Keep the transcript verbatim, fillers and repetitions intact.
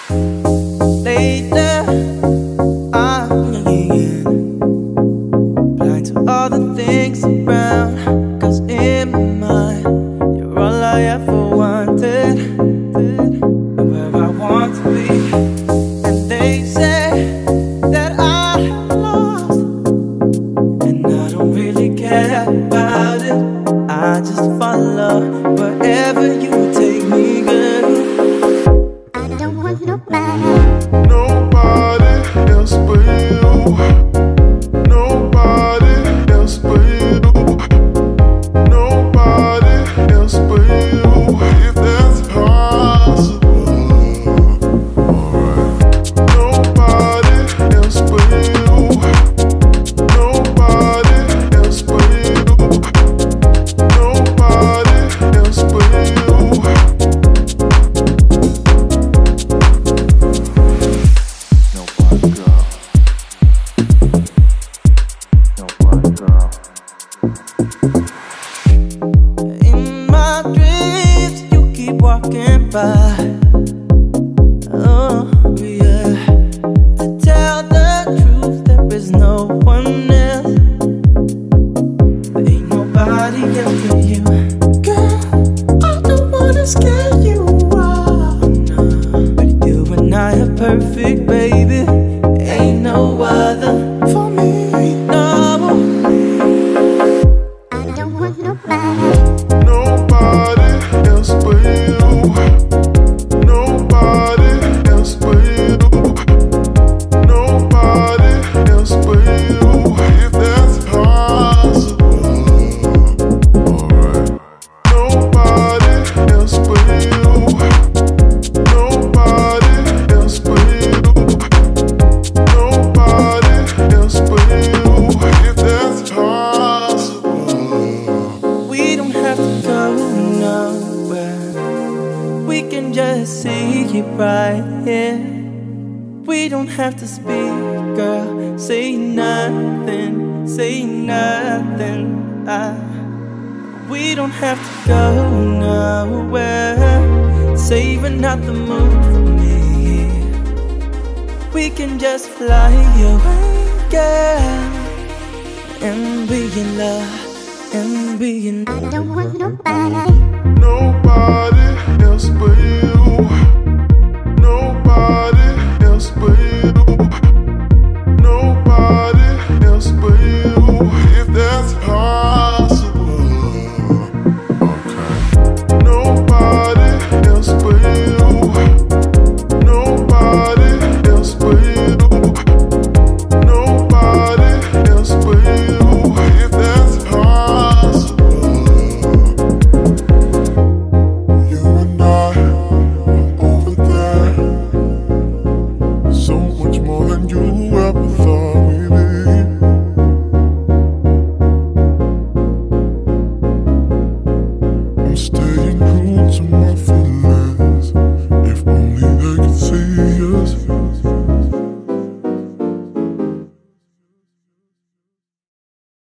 Later, I'm being blind to all the things around. 'Cause in my mind, you're all I ever wanted, where I want to be. And they say that I'm lost, and I don't really care about it. I just follow wherever you take me, girl. I don't want nobody, nobody else but you. Nobody else but you. Nobody else but you. If that's possible, alright. Nobody else but you. Nobody else but you. Nobody else but you. In my dreams, you keep walking by. Oh, yeah. To tell the truth, there is no one else. There ain't nobody else but you. Girl, I don't wanna scare you off, no. But you and I are perfect, baby. Ain't no other for me, no. I don't want nobody, Nobody else but you. Nobody else but you. Nobody else but you. If that's possible, alright. Nobody else but you. Nobody else but you. Nobody else but you. If that's possible. We don't have to go nowhere. We can just see it right here. We don't have to speak, girl. Say nothing, say nothing. I, we don't have to go nowhere. Saving out the mood for me. We can just fly away, girl, and be in love. And being I don't want nobody, Nobody else but you. Nobody else but you. Nobody else but you. If that's possible, okay. Nobody else but you. Nobody else but you. Nobody else but you. If that's possible. You and I are over there. So much more than you ever thought we'd be. I'm staying true to my